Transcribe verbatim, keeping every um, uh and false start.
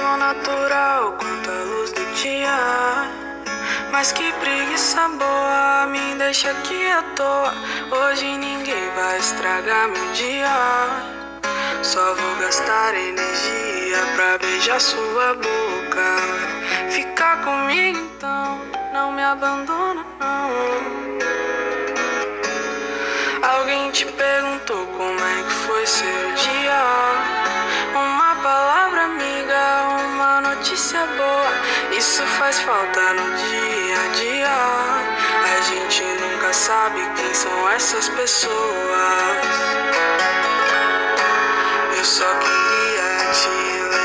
tão natural quanto a luz do dia. Mas que preguiça boa, me deixa aqui à toa. Hoje ninguém vai estragar meu dia. Só vou gastar energia pra beijar sua boca. Fica comigo então, não me abandona não. Alguém te perguntou como é que foi seu dia? Uma palavra amiga, uma notícia boa. Isso faz falta no dia a dia. A gente nunca sabe quem são essas pessoas. Eu só queria te lembrar.